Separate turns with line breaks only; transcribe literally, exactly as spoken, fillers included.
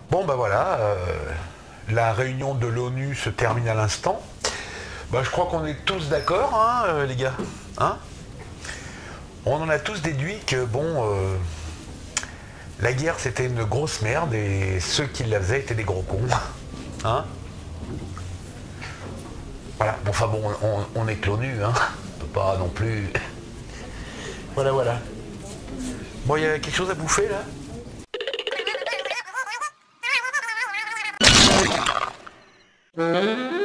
Bon ben voilà, euh, la réunion de l'ONU se termine à l'instant. Ben, je crois qu'on est tous d'accord, hein, euh, les gars. Hein, on en a tous déduit que bon, euh, la guerre c'était une grosse merde et ceux qui la faisaient étaient des gros cons. Hein, voilà. Bon, enfin bon, on, on est que l'ONU, hein. On peut pas non plus. Voilà, voilà. Bon, il y a quelque chose à bouffer là?
Mm-hmm.